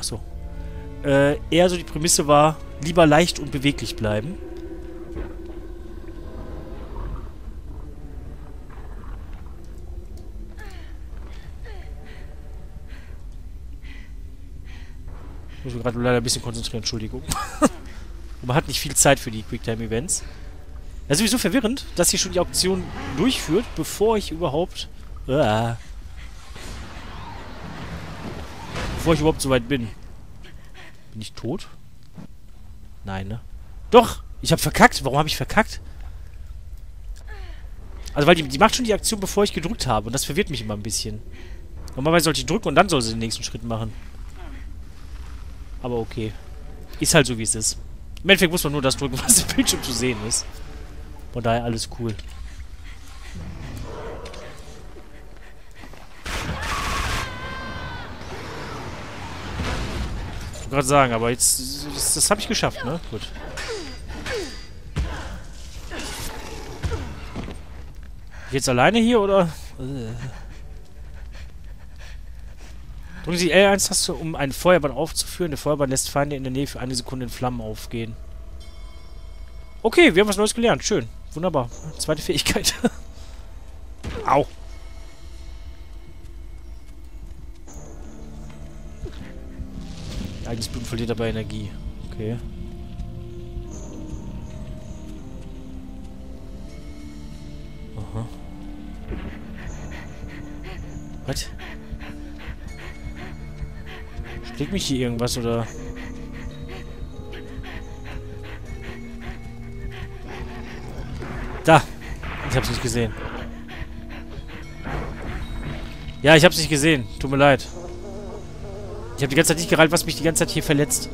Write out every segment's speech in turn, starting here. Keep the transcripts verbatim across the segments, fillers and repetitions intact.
Achso. Äh, eher so die Prämisse war, lieber leicht und beweglich bleiben. Ich muss mich gerade leider ein bisschen konzentrieren, Entschuldigung. Und man hat nicht viel Zeit für die Quicktime-Events. Das ist sowieso verwirrend, dass hier schon die Auktion durchführt, bevor ich überhaupt... Uh, bevor ich überhaupt so weit bin. Bin ich tot? Nein, ne? Doch! Ich habe verkackt. Warum habe ich verkackt? Also, weil die, die macht schon die Aktion, bevor ich gedrückt habe. Und das verwirrt mich immer ein bisschen. Normalerweise sollte ich drücken und dann soll sie den nächsten Schritt machen. Aber okay. Ist halt so, wie es ist. Im Endeffekt muss man nur das drücken, was im Bildschirm zu sehen ist. Von daher alles cool. Ich wollte gerade sagen, aber jetzt... Das, das habe ich geschafft, ne? Gut. Jetzt alleine hier, oder? Drücken Sie L eins-Taste, um einen Feuerball aufzuführen. Der Feuerball lässt Feinde in der Nähe für eine Sekunde in Flammen aufgehen. Okay, wir haben was Neues gelernt. Schön. Wunderbar. Zweite Fähigkeit. Au. Eigenes Blut verliert dabei Energie. Okay. Aha. Was? Schlägt mich hier irgendwas, oder? Da! Ich hab's nicht gesehen. Ja, ich hab's nicht gesehen. Tut mir leid. Ich hab die ganze Zeit nicht gereilt, was mich die ganze Zeit hier verletzt.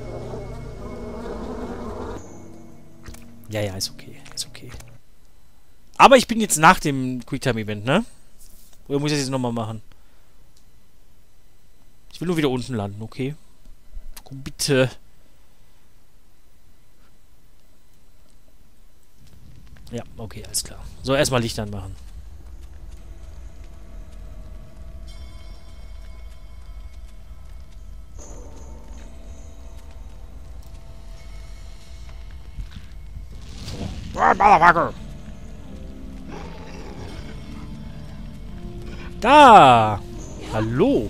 Ja, ja, ist okay. Ist okay. Aber ich bin jetzt nach dem Quicktime-Event, ne? Oder muss ich das jetzt nochmal machen? Ich will nur wieder unten landen, okay? Komm, bitte. Ja, okay, alles klar. So, erstmal Licht anmachen. Da! Hallo!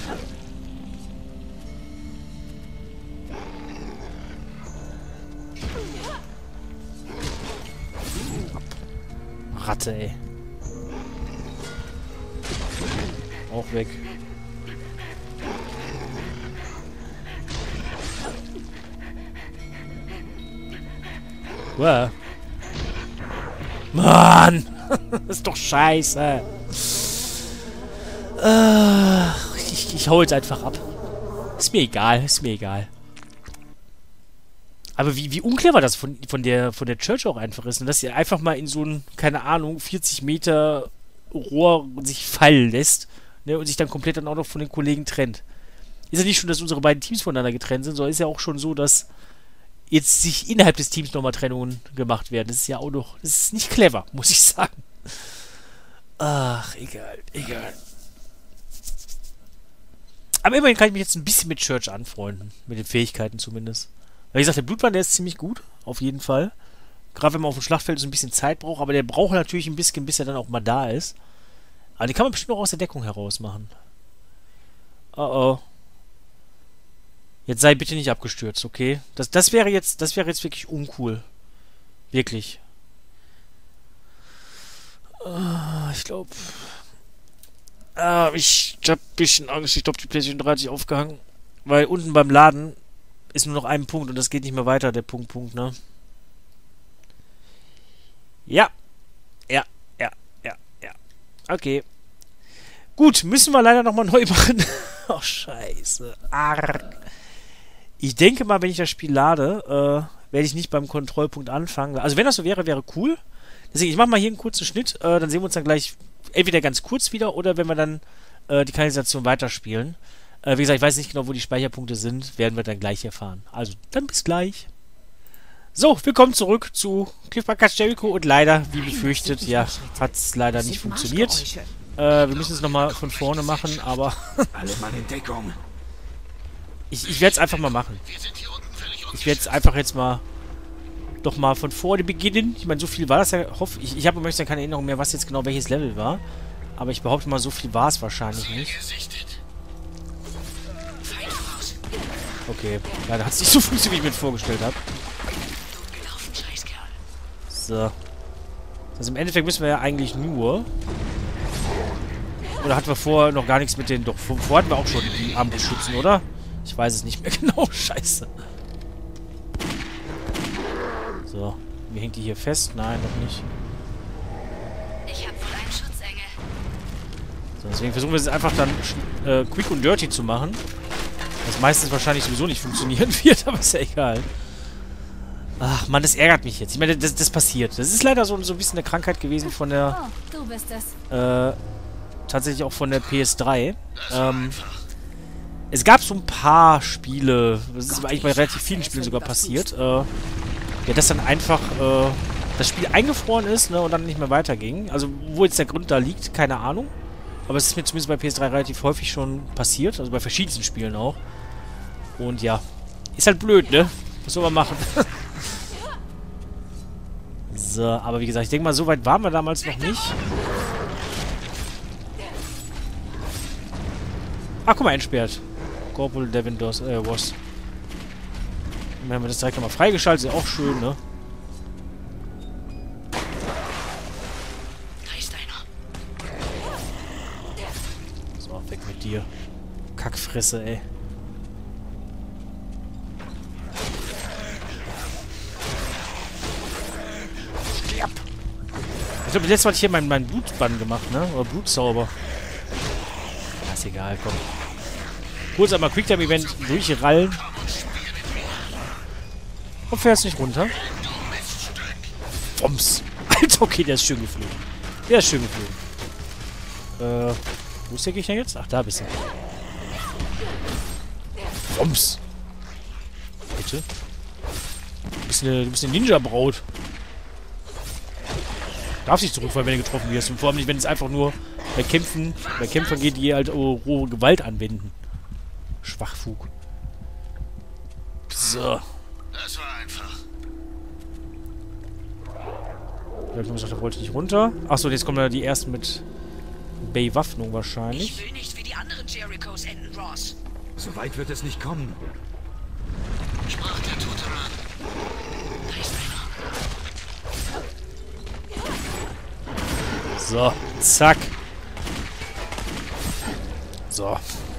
Ratte, ey. Auch weg. Uah. Mann! Das ist doch scheiße. Uh, ich, ich hau jetzt einfach ab. Ist mir egal, ist mir egal. Aber wie, wie unclever das von, von, der, von der Church auch einfach ist. Und dass sie einfach mal in so ein, keine Ahnung, vierzig Meter Rohr sich fallen lässt. Ne, und sich dann komplett dann auch noch von den Kollegen trennt. Ist ja nicht schon, dass unsere beiden Teams voneinander getrennt sind, sondern ist ja auch schon so, dass jetzt sich innerhalb des Teams nochmal Trennungen gemacht werden. Das ist ja auch noch... Das ist nicht clever, muss ich sagen. Ach, egal, egal. Aber immerhin kann ich mich jetzt ein bisschen mit Church anfreunden. Mit den Fähigkeiten zumindest. Wie gesagt, der Blutwand, der ist ziemlich gut. Auf jeden Fall. Gerade wenn man auf dem Schlachtfeld so ein bisschen Zeit braucht. Aber der braucht natürlich ein bisschen, bis er dann auch mal da ist. Aber den kann man bestimmt auch aus der Deckung heraus machen. Oh oh. Jetzt sei bitte nicht abgestürzt, okay? Das, das wäre jetzt, das wäre jetzt wirklich uncool. Wirklich. Uh, ich glaube... Uh, ich hab ein bisschen Angst. Ich glaube, die PlayStation drei hat sich aufgehangen. Weil unten beim Laden ist nur noch ein Punkt und das geht nicht mehr weiter, der Punkt, Punkt, ne? Ja. Ja, ja, ja, ja. Okay. Gut, müssen wir leider nochmal neu machen. Oh, scheiße. Arg. Ich denke mal, wenn ich das Spiel lade, äh, werde ich nicht beim Kontrollpunkt anfangen. Also wenn das so wäre, wäre cool. Deswegen, ich mache mal hier einen kurzen Schnitt. Äh, dann sehen wir uns dann gleich entweder ganz kurz wieder oder wenn wir dann äh, die Kanalisation weiterspielen. Äh, wie gesagt, ich weiß nicht genau, wo die Speicherpunkte sind. Werden wir dann gleich erfahren. Also, dann bis gleich. So, willkommen zurück zu Cliff Bangkast Jericho. Und leider, wie befürchtet, ja, hat es leider nicht funktioniert. Äh, wir müssen es nochmal von vorne machen, aber... Alle Mann in Deckung. Ich, ich werde es einfach mal machen. Ich werde es einfach jetzt mal doch mal von vorne beginnen. Ich meine, so viel war das ja. Hoff, ich ich habe im Moment keine Erinnerung mehr, was jetzt genau welches Level war. Aber ich behaupte mal, so viel war es wahrscheinlich nicht. Okay. Leider hat es nicht so funktioniert, wie ich mir vorgestellt habe. So. Also im Endeffekt müssen wir ja eigentlich nur... Oder hatten wir vorher noch gar nichts mit den... Doch, vorher hatten wir auch schon die Armbrustschützen, oder? Ich weiß es nicht mehr genau. Scheiße. So. Wie hängt die hier fest? Nein, noch nicht. Ich hab wohl einen Schutzengel. So, deswegen versuchen wir es einfach dann äh, quick und dirty zu machen. Was meistens wahrscheinlich sowieso nicht funktionieren wird, aber ist ja egal. Ach, Mann, das ärgert mich jetzt. Ich meine, das, das passiert. Das ist leider so, so ein bisschen eine Krankheit gewesen von der... Oh, du bist es. Äh, tatsächlich auch von der P S drei. Ähm, es gab so ein paar Spiele, das ist eigentlich bei relativ vielen Spielen sogar passiert, äh, ja, dass dann einfach äh, das Spiel eingefroren ist, ne, und dann nicht mehr weiterging. Also, wo jetzt der Grund da liegt, keine Ahnung. Aber es ist mir zumindest bei P S drei relativ häufig schon passiert, also bei verschiedensten Spielen auch. Und ja, ist halt blöd, ne? Was soll man machen? So, aber wie gesagt, ich denke mal, so weit waren wir damals noch nicht. Ach, guck mal, entsperrt. Corporal Devin Dos, äh, was. Dann haben wir das direkt nochmal freigeschaltet, ist ja auch schön, ne? Da ist einer. So, weg mit dir. Kackfresse, ey. Stirb! Ich glaube, letztes Mal hatte ich hier meinen mein Blutbann gemacht, ne? Oder Blutzauber. Ja, ist egal, komm. Kurz einmal Quicktime-Event durchrallen. Und fährst nicht runter. Bombs. Alter, okay, der ist schön geflogen. Der ist schön geflogen. Äh, wo ist der Gegner jetzt? Ach, da bist du. Bombs. Bitte? Du bist eine, du bist eine Ninja-Braut. Darf nicht zurückfallen, wenn du getroffen wirst. Und vor allem nicht, wenn es einfach nur bei Kämpfen, bei Kämpfern geht, die halt oh, rohe Gewalt anwenden. Schwachfug. So. Das war einfach. Ich habe gesagt, da wollte ich nicht runter. Achso, jetzt kommen da die ersten mit Bewaffnung wahrscheinlich. Ich will nicht wie die anderen Jerichos enden, Ross. So weit wird es nicht kommen. Sprach der tote Mann. Da ist einer. So, zack. So.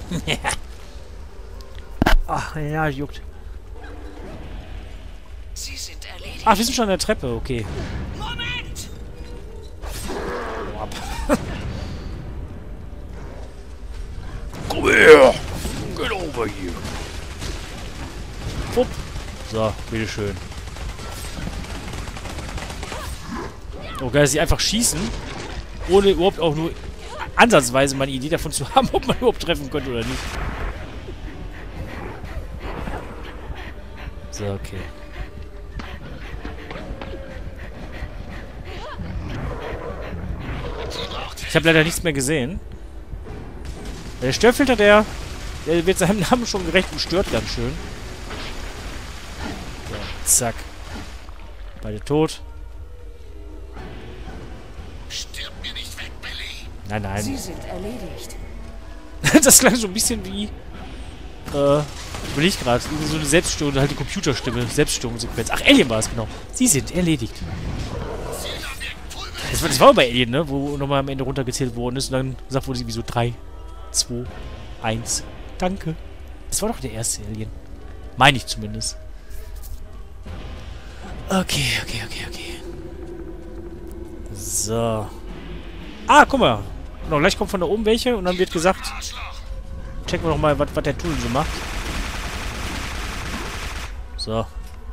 Ach, ja, juckt. Sie sind erledigt. Ach, wir sind schon an der Treppe, okay. Moment! Ab. Komm her! Get over here! Upp. So, bitteschön. Oh, geil, dass sie einfach schießen, ohne überhaupt auch nur ansatzweise mal eine Idee davon zu haben, ob man überhaupt treffen könnte oder nicht. So, okay. Ich habe leider nichts mehr gesehen. Der Störfilter, der, der wird seinem Namen schon gerecht und stört ganz schön. So, zack. Beide tot. Stirb mir nicht weg, Billy. Nein, nein. Sie sind erledigt. Das klang so ein bisschen wie... Äh, will ich gerade. So eine Selbststörung, halt die Computerstimme. Selbststörungssequenz. Ach, Alien war es, genau. Sie sind erledigt. Das war, das war bei Alien, ne? Wo nochmal am Ende runtergezählt worden ist und dann gesagt wurde sie wie so drei, zwei, eins. Danke. Das war doch der erste Alien. Meine ich zumindest. Okay, okay, okay, okay. So. Ah, guck mal. Genau, gleich kommt von da oben welche und dann wird gesagt, checken wir noch mal, was der Tunnel so macht. So.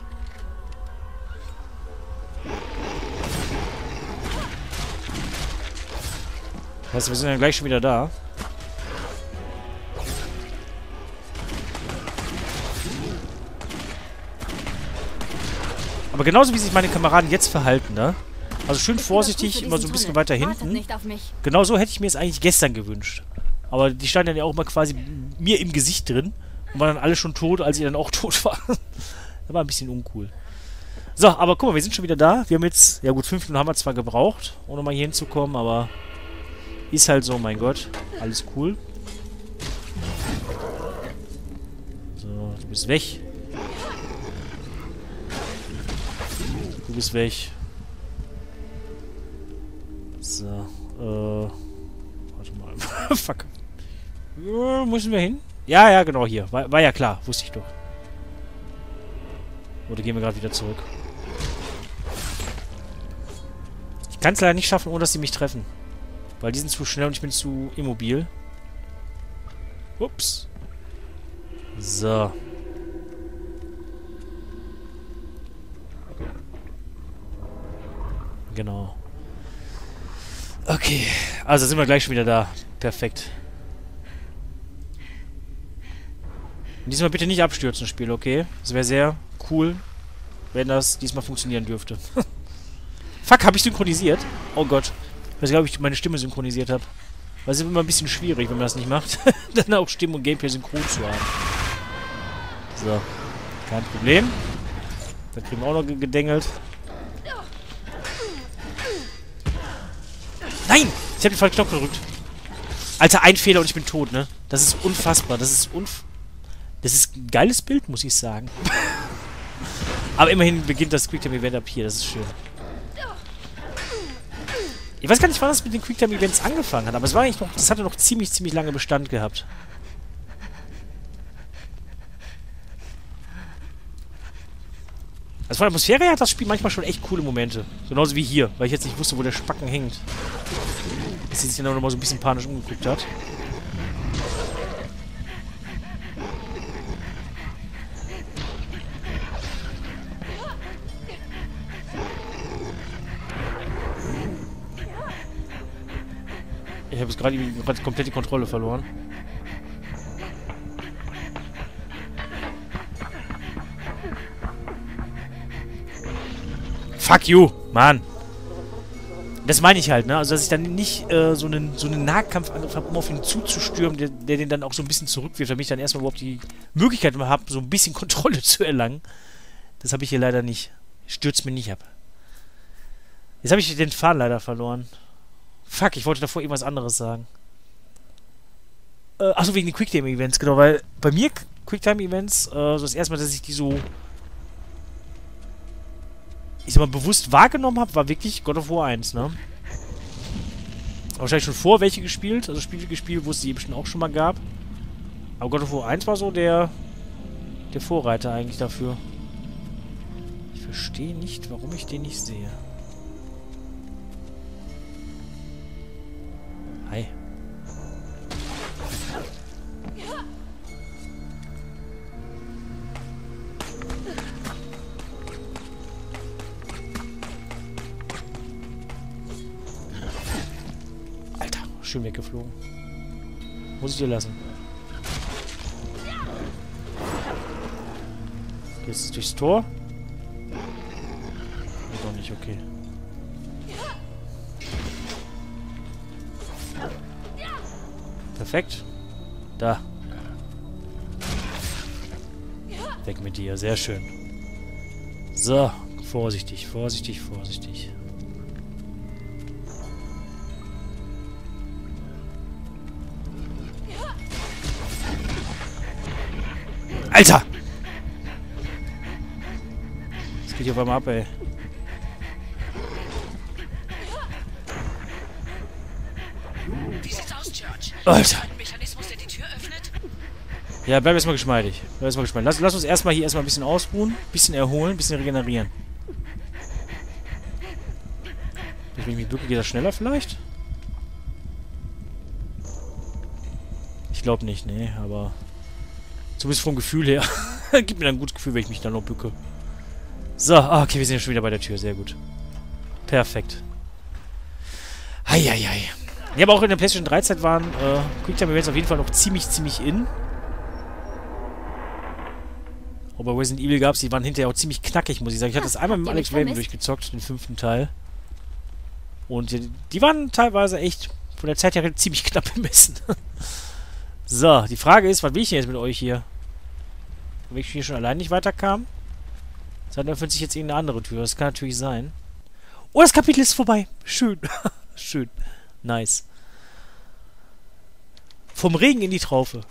Das heißt, wir sind dann gleich schon wieder da. Aber genauso wie sich meine Kameraden jetzt verhalten, ne? Also schön vorsichtig, immer so ein bisschen weiter hinten. Genau so hätte ich mir es eigentlich gestern gewünscht. Aber die standen ja auch immer quasi mir im Gesicht drin. Und waren dann alle schon tot, als ich dann auch tot war. Das war ein bisschen uncool. So, aber guck mal, wir sind schon wieder da. Wir haben jetzt, ja gut, fünf Minuten haben wir zwar gebraucht, um nochmal hier hinzukommen, aber ist halt so, mein Gott. Alles cool. So, du bist weg. Du bist weg. So, äh... Warte mal. Fuck. Wo müssen wir hin? Ja, ja, genau, hier. War, war ja klar, wusste ich doch. Oder gehen wir gerade wieder zurück? Ich kann es leider nicht schaffen, ohne dass sie mich treffen. Weil die sind zu schnell und ich bin zu immobil. Ups. So. Genau. Okay. Also sind wir gleich schon wieder da. Perfekt. Und diesmal bitte nicht abstürzen, Spiel, okay? Das wäre sehr cool, wenn das diesmal funktionieren dürfte. Fuck, habe ich synchronisiert? Oh Gott. Ich weiß gar nicht, ob ich meine Stimme synchronisiert habe. Weil es ist immer ein bisschen schwierig, wenn man das nicht macht. Dann auch Stimme und Gameplay synchron zu haben. So. Kein Problem. Da kriegen wir auch noch gedengelt. Nein! Ich habe den falschen Knopf gedrückt. Alter, ein Fehler und ich bin tot, ne? Das ist unfassbar. Das ist unf... Das ist ein geiles Bild, muss ich sagen. Aber immerhin beginnt das Quicktime-Event ab hier. Das ist schön. Ich weiß gar nicht, wann das mit den Quicktime-Events angefangen hat, aber es war eigentlich noch... Das hatte noch ziemlich, ziemlich lange Bestand gehabt. Also von der Atmosphäre her hat das Spiel manchmal schon echt coole Momente. Genauso wie hier, weil ich jetzt nicht wusste, wo der Spacken hängt. Dass sie sich dann auch nochmal so ein bisschen panisch umgeguckt hat. Ich habe jetzt gerade gerade komplett die Kontrolle verloren. Fuck you, Mann. Das meine ich halt, ne? Also, dass ich dann nicht äh, so einen so einen Nahkampfangriff habe, um auf ihn zuzustürmen, der, der den dann auch so ein bisschen zurückwirft, damit ich dann erstmal überhaupt die Möglichkeit habe, so ein bisschen Kontrolle zu erlangen. Das habe ich hier leider nicht. Stürzt mir nicht ab. Jetzt habe ich den Faden leider verloren. Fuck, ich wollte davor irgendwas anderes sagen. Äh, achso, wegen den Quicktime-Events, genau, weil bei mir Quicktime-Events, äh, so das erste Mal, dass ich die so, ich sag mal, bewusst wahrgenommen habe, war wirklich God of War eins, ne? Wahrscheinlich schon vor welche gespielt, also Spiele gespielt, wo es die bestimmt auch schon mal gab. Aber God of War eins war so der, der Vorreiter eigentlich dafür. Ich verstehe nicht, warum ich den nicht sehe. Hi. Alter, schön weggeflogen. Muss ich dir lassen. Jetzt durchs Tor? Doch nicht, okay. Perfekt. Da. Weg mit dir. Sehr schön. So. Vorsichtig, vorsichtig, vorsichtig. Alter! Das geht hier auf einmal ab, ey. Wie sieht's aus, George? Alter! Ein Mechanismus, der die Tür öffnet? Ja, bleib erstmal geschmeidig. Bleib erstmal geschmeidig. Lass, lass uns erstmal hier erstmal ein bisschen ausruhen, ein bisschen erholen, ein bisschen regenerieren. Wenn ich mich bücke, geht das schneller vielleicht? Ich glaube nicht, nee, aber zumindest vom Gefühl her. Gibt mir dann ein gutes Gefühl, wenn ich mich dann noch bücke. So, ah, okay, wir sind ja schon wieder bei der Tür. Sehr gut. Perfekt. Heieiei. Ja, aber auch in der PlayStation drei Zeit waren äh, Quicktime-Events auf jeden Fall noch ziemlich, ziemlich in. Aber Resident Evil gab es, die waren hinterher auch ziemlich knackig, muss ich sagen. Ich hatte das einmal mit dem Alex Raven durchgezockt, den fünften Teil. Und die, die waren teilweise echt von der Zeit her ziemlich knapp bemessen. So, die Frage ist, was will ich denn jetzt mit euch hier? wenn ich hier schon allein nicht weiterkam. Dann öffnet sich jetzt irgendeine andere Tür. Das kann natürlich sein. Oh, das Kapitel ist vorbei. Schön. Schön. Nice. Vom Regen in die Traufe.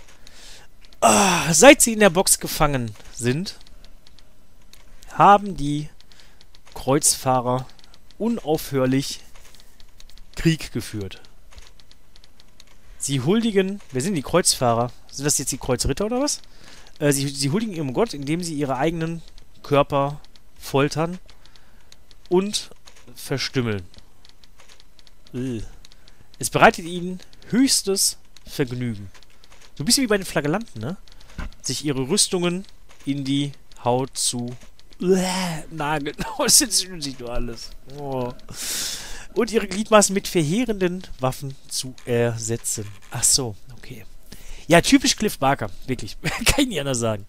Ah, seit sie in der Box gefangen sind, haben die Kreuzfahrer unaufhörlich Krieg geführt. Sie huldigen... Wer sind die Kreuzfahrer? Sind das jetzt die Kreuzritter oder was? Äh, sie, sie huldigen ihrem Gott, indem sie ihre eigenen Körper foltern und verstümmeln. Ugh. Es bereitet ihnen höchstes Vergnügen. So ein bisschen wie bei den Flagellanten, ne? Sich ihre Rüstungen in die Haut zu nageln. Das entzündet sich nur alles. Oh. Und ihre Gliedmaßen mit verheerenden Waffen zu ersetzen. Ach so, okay. Ja, typisch Cliff Barker. Wirklich. Kann ich nicht anders sagen.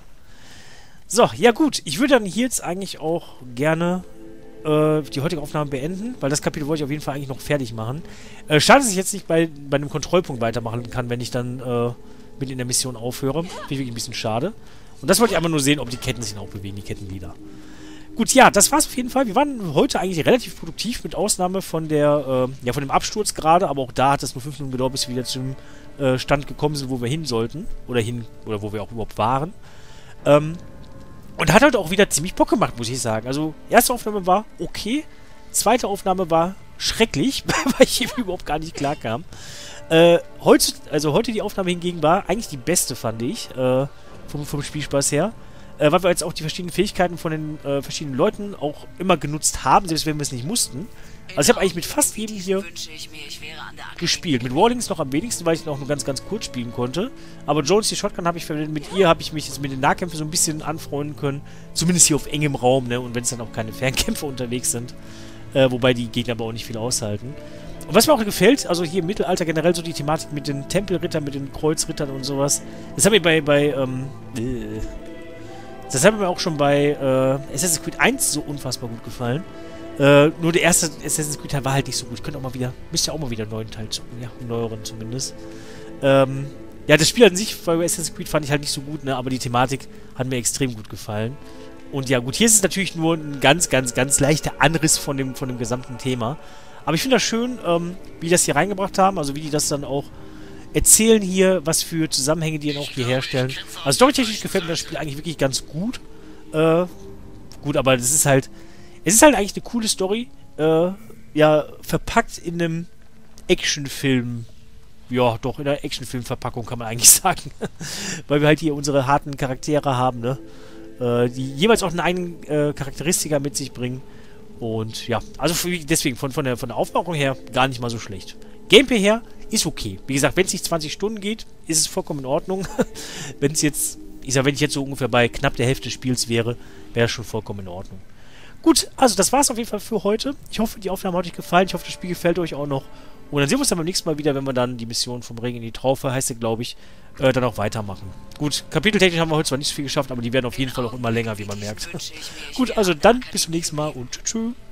So, ja gut. Ich würde dann hier jetzt eigentlich auch gerne äh, die heutige Aufnahme beenden, weil das Kapitel wollte ich auf jeden Fall eigentlich noch fertig machen. Äh, schade, dass ich jetzt nicht bei, bei einem Kontrollpunkt weitermachen kann, wenn ich dann äh, mit in der Mission aufhöre. Finde ich wirklich ein bisschen schade. Und das wollte ich einfach nur sehen, ob die Ketten sich auch bewegen, die Kettenglieder. Gut, ja, das war's auf jeden Fall. Wir waren heute eigentlich relativ produktiv, mit Ausnahme von der, äh, ja, von dem Absturz gerade, aber auch da hat es nur fünf Minuten gedauert, bis wir wieder zum äh, Stand gekommen sind, wo wir hin sollten. Oder hin, oder wo wir auch überhaupt waren. Ähm, und hat halt auch wieder ziemlich Bock gemacht, muss ich sagen. Also, erste Aufnahme war okay, zweite Aufnahme war schrecklich, weil ich eben überhaupt gar nicht klar kam. Äh, heute, also heute die Aufnahme hingegen war eigentlich die beste, fand ich, äh, vom, vom Spielspaß her. Äh, weil wir jetzt auch die verschiedenen Fähigkeiten von den äh, verschiedenen Leuten auch immer genutzt haben, selbst wenn wir es nicht mussten. Also ich habe eigentlich mit fast jedem hier gespielt. Mit Rawlings noch am wenigsten, weil ich ihn auch nur ganz, ganz kurz spielen konnte. Aber Jones, die Shotgun habe ich verwendet. Mit ihr habe ich mich jetzt mit den Nahkämpfen so ein bisschen anfreunden können. Zumindest hier auf engem Raum, ne? Und wenn es dann auch keine Fernkämpfer unterwegs sind. Äh, wobei die Gegner aber auch nicht viel aushalten. Und was mir auch gefällt, also hier im Mittelalter generell so die Thematik mit den Tempelrittern, mit den Kreuzrittern und sowas. Das hat mir bei, bei, ähm, äh, das hat mir auch schon bei äh, Assassin's Creed eins so unfassbar gut gefallen. Äh, nur der erste Assassin's Creed Teil war halt nicht so gut. Ich könnte auch mal wieder, müsste ja auch mal wieder einen neuen Teil zocken, ja, einen neueren zumindest. Ähm, ja, das Spiel an sich bei Assassin's Creed fand ich halt nicht so gut, ne, aber die Thematik hat mir extrem gut gefallen. Und ja, gut, hier ist es natürlich nur ein ganz, ganz, ganz leichter Anriss von dem, von dem gesamten Thema. Aber ich finde das schön, ähm, wie die das hier reingebracht haben, also wie die das dann auch erzählen hier, was für Zusammenhänge die dann auch hier herstellen. Also storytechnisch gefällt mir das Spiel eigentlich wirklich ganz gut. Äh, gut, aber das ist halt, es ist halt eigentlich eine coole Story, äh, ja, verpackt in einem Actionfilm. Ja, doch, in einer Actionfilm-Verpackung kann man eigentlich sagen. Weil wir halt hier unsere harten Charaktere haben, ne? Äh, die jeweils auch eine eigene äh, Charakteristika mit sich bringen. Und ja, also für, deswegen von, von, der, von der Aufmachung her gar nicht mal so schlecht. Gameplay her ist okay. Wie gesagt, wenn es nicht zwanzig Stunden geht, ist es vollkommen in Ordnung. Wenn es jetzt, ich sag, wenn ich jetzt so ungefähr bei knapp der Hälfte des Spiels wäre, wäre es schon vollkommen in Ordnung. Gut, also das war's auf jeden Fall für heute. Ich hoffe, die Aufnahme hat euch gefallen. Ich hoffe, das Spiel gefällt euch auch noch. Und dann sehen wir uns dann beim nächsten Mal wieder, wenn wir dann die Mission vom Regen in die Traufe, heißt sie, glaube ich, äh, dann auch weitermachen. Gut, kapiteltechnisch haben wir heute zwar nicht so viel geschafft, aber die werden auf jeden Fall auch immer länger, wie man merkt. Gut, also dann bis zum nächsten Mal und tschüss.